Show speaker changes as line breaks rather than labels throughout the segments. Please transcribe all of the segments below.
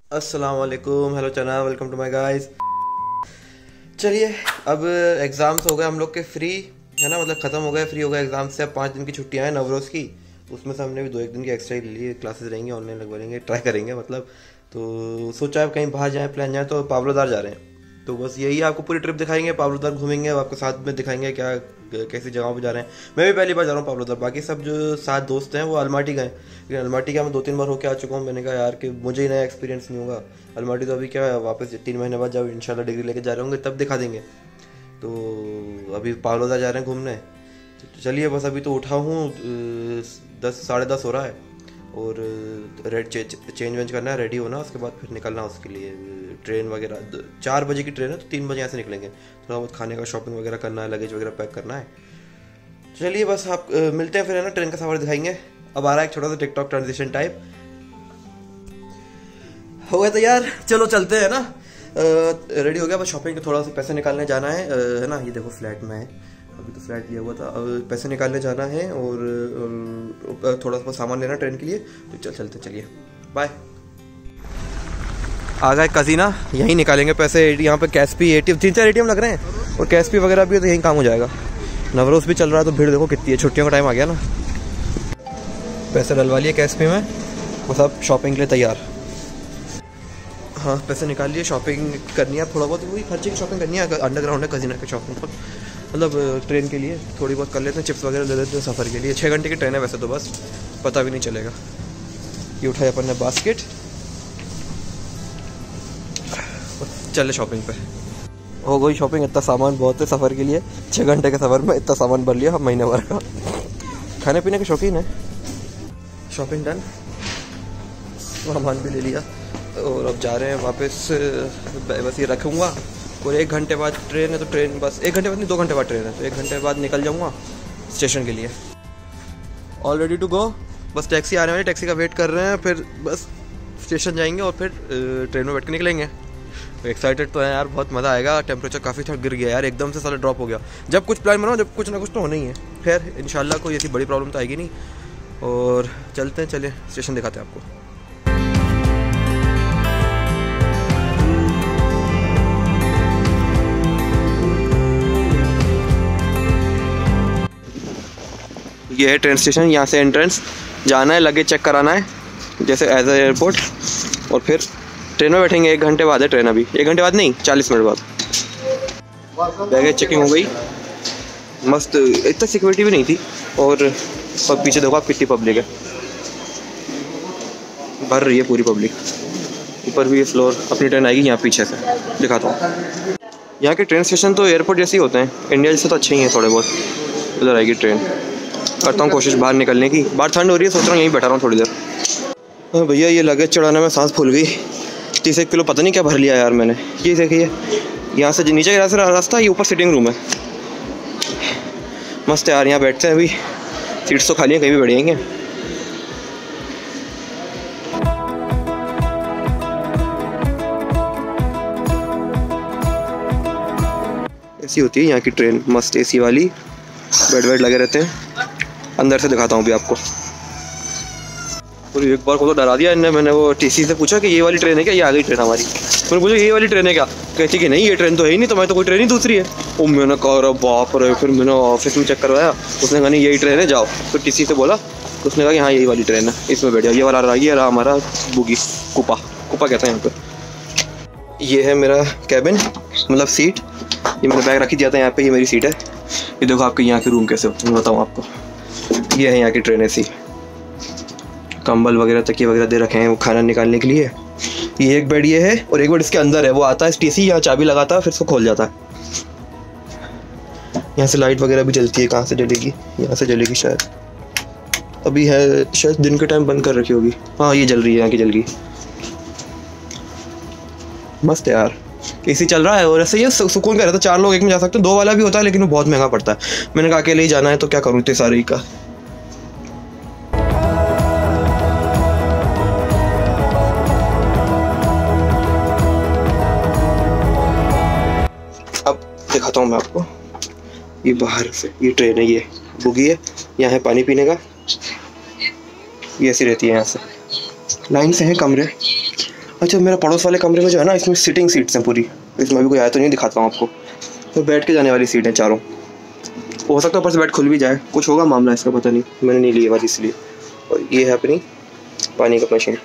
अस्सलाम वालेकुम, हेलो चना, वेलकम टू माय गाइस। चलिए, अब एग्ज़ाम्स हो गए हम लोग के फ्री, है ना, मतलब ख़त्म हो गए, फ्री हो गए एग्ज़ाम से। अब 5 दिन की छुट्टियां हैं नवरोज़ की, उसमें से हमने भी 2-1 दिन की एक्स्ट्रा ले ली। क्लासेस रहेंगी, ऑनलाइन लगवा लेंगे, ट्राई करेंगे मतलब। तो सोचा है कहीं बाहर जाएँ, प्लान जाए, तो पावलोदार जा रहे हैं। तो बस यही है, आपको पूरी ट्रिप दिखाएंगे, पावलोदार घूमेंगे, आपको साथ में दिखाएंगे क्या कैसी जगहों पे जा रहे हैं। मैं भी पहली बार जा रहा हूँ पावलोदार, बाकी सब जो 7 दोस्त हैं वो अलमाटी गए, लेकिन अलमाटी का मैं 2-3 बार होके आ चुका हूँ। मैंने कहा यार कि मुझे ही नया एक्सपीरियंस नहीं होगा। अलमाटी तो अभी क्या है, वापस 3 महीने बाद जब इंशाल्लाह डिग्री लेके जा रहे होंगे तब दिखा देंगे। तो अभी पावलोदार जा रहे हैं घूमने। तो चलिए, बस अभी तो उठा हूँ, 10 साढ़े 10 हो रहा है, और रेड चेंज वेंज करना है, रेडी होना, उसके बाद फिर निकलना उसके लिए। ट्रेन वगैरह 4 बजे की ट्रेन है, तो 3 बजे यहाँ से निकलेंगे। थोड़ा बहुत खाने का शॉपिंग वगैरह करना है, लगेज वगैरह पैक करना है। चलिए बस, आप मिलते हैं फिर, है ना, ट्रेन का सफ़र दिखाएंगे। अब आ रहा है एक छोटा सा टिकटॉक ट्रांजिशन टाइप। हो गया तैयार, चलो चलते हैं ना। रेडी हो गया, बस शॉपिंग के थोड़ा सा पैसे निकालने जाना है ना। ये देखो फ्लैट में है, अभी तो फ्लैट लिया हुआ था, अब पैसे निकालने जाना है, और थोड़ा सा सामान लेना ट्रेन के लिए। तो चलते, चलिए बाय। आ गए कजीना, यहीं निकालेंगे पैसे। यहाँ पे कैशपी ATM, 3-4 ATM लग रहे हैं, और कैशपी वगैरह भी है, तो यहीं काम हो जाएगा। नवरोज़ भी चल रहा है, तो भीड़ देखो कितनी है, छुट्टियों का टाइम आ गया ना। पैसे डलवा लिए कैशपी में, वो सब शॉपिंग के लिए तैयार। हाँ, पैसे निकाल लिए, शॉपिंग करनी है थोड़ा बहुत, वही खर्चे की शॉपिंग करनी है। अंडरग्राउंड है कजीना की शॉपिंग, मतलब ट्रेन के लिए थोड़ी बहुत कर लेते हैं, चिप्स वगैरह ले लेते हैं सफ़र के लिए। 6 घंटे की ट्रेन है वैसे तो, बस पता भी नहीं चलेगा। ये उठाया अपन ने बास्केट, चले शॉपिंग पे। हो गई शॉपिंग, इतना सामान बहुत है सफ़र के लिए। 6 घंटे के सफ़र में इतना सामान भर लिया हम, महीने भर का। खाने पीने के शौकीन है। शॉपिंग डन, सामान भी ले लिया, और अब जा रहे हैं वापस। बस ये रखूँगा, और 1 घंटे बाद ट्रेन है, तो ट्रेन बस 1 घंटे बाद नहीं, 2 घंटे बाद ट्रेन है, तो 1 घंटे बाद निकल जाऊँगा स्टेशन के लिए। All ready to go, bus taxi आने वाली, टैक्सी का वेट कर रहे हैं, फिर बस स्टेशन जाएंगे और फिर ट्रेन में बैठ के निकलेंगे। एक्साइटेड तो है यार, बहुत मज़ा आएगा। टेम्परेचर काफ़ी थोड़ा गिर गया यार, एकदम से सारा ड्रॉप हो गया। जब कुछ प्लान बनाओ, जब कुछ ना कुछ तो होना ही है। खैर इंशाल्लाह कोई ऐसी बड़ी प्रॉब्लम तो आएगी नहीं। और चलते हैं, चलिए स्टेशन दिखाते हैं आपको। ये है ट्रेन स्टेशन, यहाँ से एंट्रेंस, जाना है, लगेज चेक कराना है जैसे एज ए एयरपोर्ट, और फिर ट्रेन में बैठेंगे। 1 घंटे बाद है ट्रेन, अभी 1 घंटे बाद नहीं, 40 मिनट बाद। बैगेज चेकिंग हो गई, मस्त, इतना सिक्योरिटी भी नहीं थी। और पीछे देखो आप कितनी पब्लिक है, भर रही है पूरी पब्लिक। ऊपर भी ये फ्लोर, अपनी ट्रेन आएगी यहाँ पीछे से दिखाता हूँ। यहाँ के ट्रेन स्टेशन तो एयरपोर्ट जैसे ही होते हैं, इंडिया जैसे तो अच्छे ही हैं थोड़े बहुत। उधर आएगी ट्रेन, करता हूँ कोशिश बाहर निकलने की। बाहर ठंड हो रही है, सोच रहा हूँ यहीं बैठा रहा हूँ थोड़ी देर। हाँ भैया, ये लगेज चढ़ाने में सांस फूल गई। 30 किलो पता नहीं क्या भर लिया यार मैंने। ये देखिए, यहाँ से नीचे का रास्ता, ये ऊपर सिटिंग रूम है। मस्त है यार, यहाँ बैठते हैं। अभी सीट्स तो खाली हैं, कहीं भी बैठेंगे। ऐसी होती है यहाँ की ट्रेन, मस्त AC वाली, बेड वेड लगे रहते हैं। अंदर से दिखाता हूँ भी आपको। और एक बार को तो डरा दिया इनने। मैंने वो TC से पूछा कि ये वाली ट्रेन है क्या, ये आ गई ट्रेन हमारी। मैंने पूछा ये वाली ट्रेन है क्या, कहती कि नहीं ये ट्रेन तो है ही नहीं, तो मैं तो कोई ट्रेन ही दूसरी है। ओ मैंने कहा अरे बाप रे। फिर मैंने ऑफिस में चेक करवाया, उसने कहा नहीं यही ट्रेन है, जाओ। तो TC से बोला, तो उसने कहा कि हाँ यही वाली ट्रेन है, इसमें बैठ जाओ। ये वाला ये रहा हमारा बुगी, कुपा कहते हैं यहाँ पर। ये है मेरा कैबिन, मतलब सीट। ये मैंने बैग रखी दिया था यहाँ पे, ये मेरी सीट है। ये देखो आपके यहाँ के रूम कैसे होते हैं, मैं बताऊँ आपको। ये है यहाँ की ट्रेन AC, कंबल वगैरह, तकिए वगैरह दे रखे हैं वो खाना निकालने के लिए। ये एक बेड ये है, और एक बेड इसके अंदर है, वो आता है TC, यहाँ चाबी लगाता है, फिर इसको खोल जाता है। यहाँ से लाइट वगैरह भी जलती है, कहाँ से जलेगी, यहाँ से जलेगी शायद। अभी है शायद दिन के टाइम बंद कर रखी होगी। हाँ ये जल रही है, यहाँ की जल गई। मस्त है यार, AC चल रहा है। और ऐसे ये सुकून का रहता है, 4 लोग एक में जा सकते हैं। 2 वाला भी होता है, लेकिन वो बहुत महंगा पड़ता है। मैंने कहा अकेले ही जाना है तो क्या करूँ इतने सारे का। अब दिखाता हूँ मैं आपको। ये बाहर से ये ट्रेन है, ये बुगी है, यहाँ है पानी पीने का। ये ऐसी रहती है, यहाँ से लाइन से है कमरे। अच्छा, मेरा पड़ोस वाले कमरे में जो है ना, इसमें सिटिंग सीट्स हैं पूरी, इसमें अभी कोई आया तो नहीं, दिखाता हूँ आपको। तो बैठ के जाने वाली सीट है चारों, हो सकता है ऊपर से बेड खुल भी जाए, कुछ होगा मामला इसका, पता नहीं, मैंने नहीं ली वाली इसलिए। और ये है अपनी पानी का मशीन,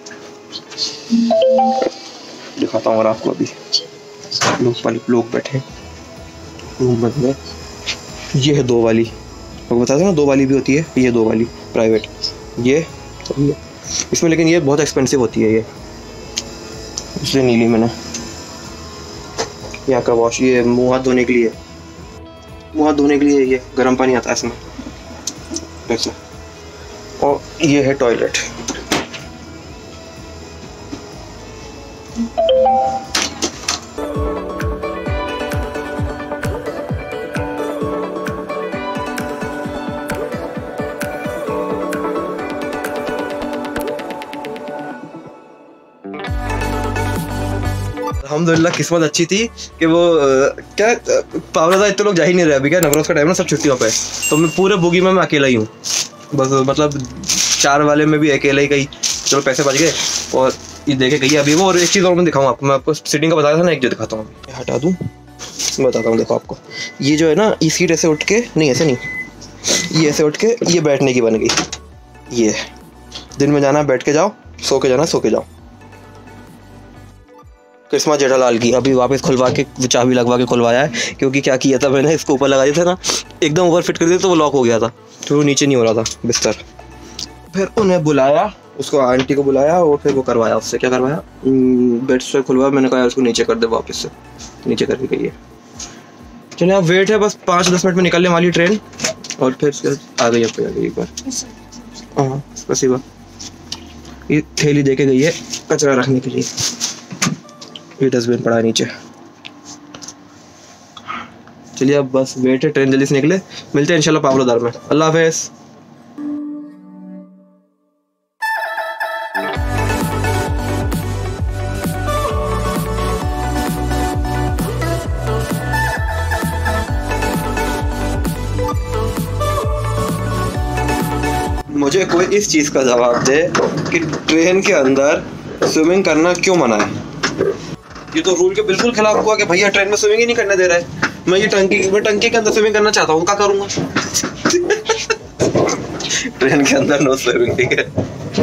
दिखाता हूँ और आपको। अभी लोग बैठे, रूम बंद है। ये है 2 वाली, आपको बता दें ना 2 वाली भी होती है, ये 2 वाली प्राइवेट, ये इसमें, लेकिन ये बहुत एक्सपेंसिव होती है, ये इसलिए नहीं ली मैंने। यहाँ का वॉश, ये मुँह हाथ धोने के लिए, मुँह हाथ धोने के लिए ये गर्म पानी आता है इसमें, देखो। और ये है टॉयलेट, अल्हम्दुलिल्लाह किस्मत अच्छी थी कि वो क्या पावरदा इतने लोग जा ही नहीं रहे अभी, क्या नवरोज का टाइम ना, सब छुट्टियों पे, तो मैं पूरे बुगी में मैं अकेला ही हूँ बस, मतलब 4 वाले में भी अकेला ही गई, चलो पैसे बच गए। और ये देखे गई अभी वो। और एक चीज़ और मैं दिखाऊँ आपको, मैं आपको सीटिंग का बताया था ना, एक जो दिखाता हूँ, हटा दूँ, बताता हूँ। देखो आपको ये जो है ना, ये सीट ऐसे उठ के, नहीं ऐसे नहीं, ये ऐसे उठ के ये बैठने की बन गई। ये दिन में जाना बैठ के जाओ, सो के जाना सो के जाओ। किस्मत जेठालाल की, अभी वापस खुलवा के चाबी लगवा के खुलवाया है, क्योंकि क्या किया था मैंने, इसको ऊपर लगा दिया था ना, एकदम ऊपर फिट कर दिया तो वो लॉक हो गया था, तो वो नीचे नहीं हो रहा था बिस्तर। फिर उन्हें बुलाया, उसको आंटी को बुलाया, और फिर वो करवाया, उससे क्या करवाया, बेड से खुलवाया। मैंने कहा उसको नीचे कर दे, वापस से नीचे करके गई है। चलिए अब वेट है, बस 5-10 मिनट में निकलने वाली ट्रेन, और फिर आ गई, अब आ गई एक बार। हाँ स्पेसिफिक, ये थैली दे के गई है कचरा रखने के लिए, ये डस्टबिन पड़ा है नीचे। चलिए अब बस वेट है, ट्रेन जल्दी से निकले, मिलते हैं इंशाल्लाह पावलोदार में। अल्लाह हाफिज़। मुझे कोई इस चीज़ का जवाब दे कि ट्रेन के अंदर स्विमिंग करना क्यों मना है। ये तो रूल के बिल्कुल खिलाफ हुआ कि भैया ट्रेन में स्विमिंग ही नहीं करने दे रहा है। मैं टंकी के अंदर स्विमिंग करना चाहता हूँ, क्या करूँगा। ट्रेन के अंदर नो स्विमिंग, ठीक है।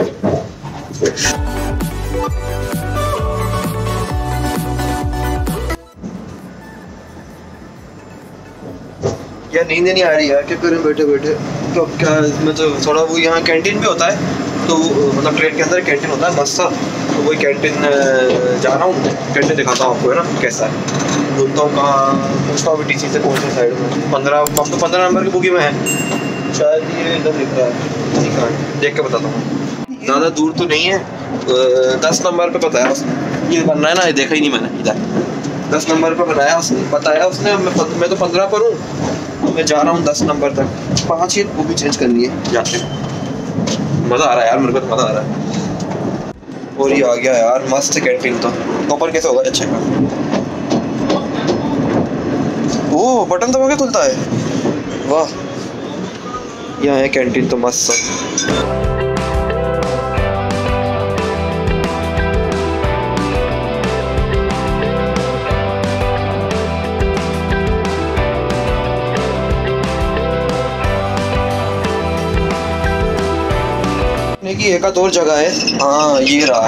यार नींद नहीं आ रही है, क्या करें बैठे बैठे। तो क्या इसमें तो थोड़ा वो, यहाँ कैंटीन भी होता है, तो मतलब ट्रेन के अंदर कैंटीन होता है मस्त सा, तो वही कैंटीन जा रहा हूँ, कैंटीन दिखाता हूँ आपको, है ना कैसा है। ढूंढता हूँ कहाँ, पूछता हूँ टीसी से कौन सी साइड में। 15 नंबर की बुकी में है शायद, ये इधर दिख रहा है, ठीक है देख के बताता हूँ। ज़्यादा दूर तो नहीं है, 10 नंबर पे बताया उसने, ये बनना है ना, ये देखा ही नहीं मैंने इधर। 10 नंबर पे बनाया उसने, बताया उसने, मैं तो 15 पर हूँ, तो मैं जा रहा हूँ 10 नंबर तक। 5 ही वो भी चेंज करनी है जाते। मज़ा आ रहा है यार, मेरे को तो मज़ा आ रहा है। और ये आ गया यार मस्त कैंटीन, तो ऊपर कैसे होगा अच्छा का। ओह बटन दबा के खुलता है, वाह। यहाँ है कैंटीन तो मस्त सा। की एक और जगह है, हाँ ये रहा।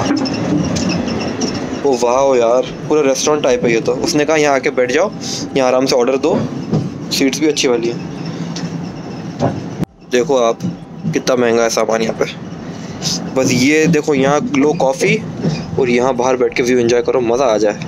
ओ वाह यार, पूरा रेस्टोरेंट टाइप है ये तो। उसने कहा यहाँ आके बैठ जाओ, यहाँ आराम से ऑर्डर दो, सीट्स भी अच्छी वाली है। देखो आप कितना महंगा है सामान यहाँ पे। बस ये देखो, यहाँ लो कॉफ़ी और यहाँ बाहर बैठ के व्यू एंजॉय करो, मज़ा आ जाए।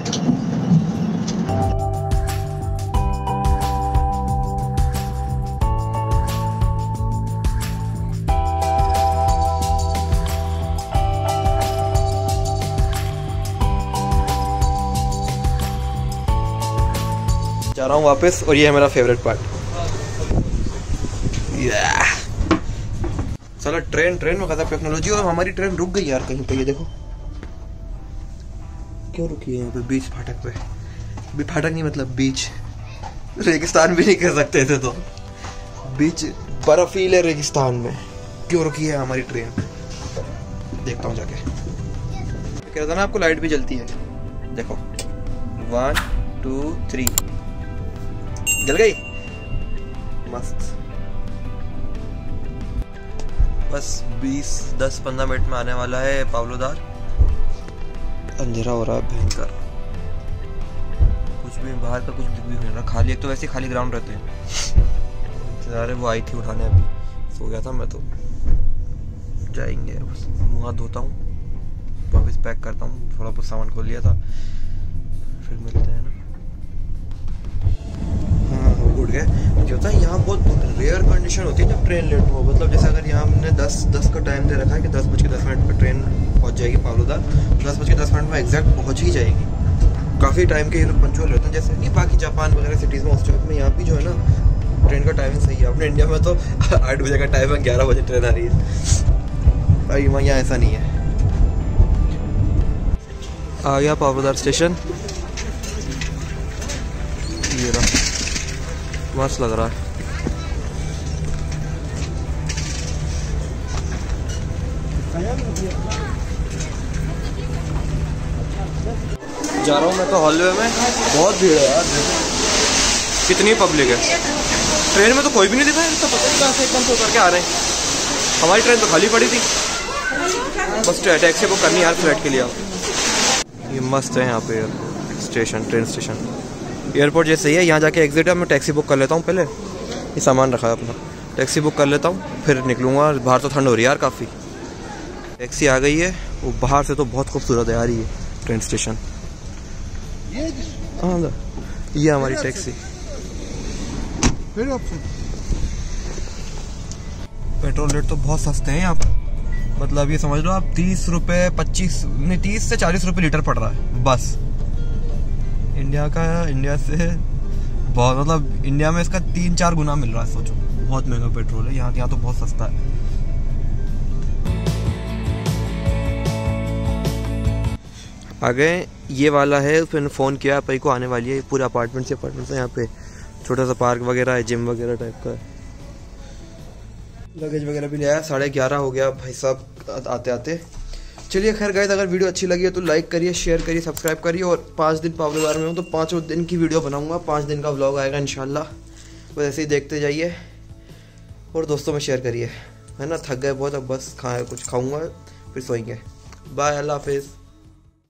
जा रहा हूँ वापस, और ये है मेरा फेवरेट पार्ट। चलो ट्रेन में गजब टेक्नोलॉजी, और हमारी ट्रेन रुक गई यार कहीं पे। ये देखो क्यों रुकी है यहाँ पे, बीच फाटक पे। भी फाटक नहीं मतलब बीच, रेगिस्तान भी नहीं कह सकते थे, तो बीच बर्फीले रेगिस्तान में क्यों रुकी है हमारी ट्रेन, देखता हूँ जाके। कह रहा था ना आपको लाइट भी जलती है, देखो 1 2 3 जल गई, मस्त। बस 10-15 मिनट में आने वाला है पावलोदार। अंधेरा हो रहा है भयंकर, कुछ भी बाहर का कुछ दिख भी नहीं रहा, खाली। एक तो वैसे खाली ग्राउंड रहते हैं। इंतजार है, वो आई थी उठाने, अभी सो गया था मैं तो। जाएंगे, बस मुँह हाथ धोता हूँ, वापस पैक करता हूँ, थोड़ा बहुत सामान खोल लिया था, फिर मिलते हैं ना। हाँ उठ गए। क्या होता है यहाँ बहुत रेयर कंडीशन होती है जब ट्रेन लेट हो, मतलब जैसे अगर यहाँ हमने 10 का टाइम दे रखा है कि 10:10 पर ट्रेन पहुँच जाएगी पावलोदार, 10:10 में एग्जैक्ट पहुँच ही जाएगी। काफ़ी टाइम के ये लोग पंचुअल रहते हैं, जैसे कि बाकी जापान वगैरह सिटीज़ में। उस टाइप में यहाँ भी जो है ना ट्रेन का टाइमिंग सही है। अपने इंडिया में तो 8 बजे का टाइम है, 11 बजे ट्रेन आ रही है। भाई वहाँ यहाँ ऐसा नहीं है। आ गया पावलोदार स्टेशन, ये रहा, मस्त लग रहा है। जा रहा हूँ मैं तो हॉलवे में, बहुत भीड़ है यार, कितनी पब्लिक है। ट्रेन में तो कोई भी नहीं दिखा है, तो पता नहीं कहाँ से एकदम से करके आ रहे हैं। हमारी ट्रेन तो खाली पड़ी थी, बस टैक्सी बुक करनी यार फ्लाइट के लिए। आप ये मस्त है यहाँ पे स्टेशन, ट्रेन स्टेशन, एयरपोर्ट जैसे ही है। यहाँ जाके एग्जिट है, मैं टैक्सी बुक कर लेता हूँ पहले, ये सामान रखा है अपना, टैक्सी बुक कर लेता हूँ, फिर निकलूँगा। बाहर तो ठंड हो रही है यार काफ़ी। टैक्सी आ गई है, वो बाहर से तो बहुत खूबसूरत है यार ये ट्रेन स्टेशन। हाँ ये हमारी टैक्सी। पेट्रोल रेट तो बहुत सस्ते हैं यहाँ पर, मतलब ये समझ लो आप 30 रुपये 25 नहीं 30 से 40 रुपये लीटर पड़ रहा है बस। इंडिया से बहुत, मतलब इंडिया में इसका 3-4 गुना मिल रहा है, सोचो बहुत महंगा पेट्रोल है। यहाँ तो बहुत सस्ता है। आ गए, ये वाला है, उसने फ़ोन किया भाई को, आने वाली है। पूरे अपार्टमेंट से यहाँ पे छोटा सा पार्क वगैरह है, जिम वगैरह टाइप का है। लगेज वगैरह भी ले आया, 11:30 हो गया भाई साहब आते आते। चलिए खैर गाइस, अगर वीडियो अच्छी लगी है तो लाइक करिए, शेयर करिए, सब्सक्राइब करिए। और 5 दिन पावलोदार में हूँ तो 5 दिन की वीडियो बनाऊँगा, 5 दिन का व्लॉग आएगा इंशाल्लाह। बस ऐसे ही देखते जाइए और दोस्तों में शेयर करिए, है ना। थक गए बहुत, अब बस कुछ खाऊँगा फिर सोएंगे। बाय, अल्लाह हाफिज़।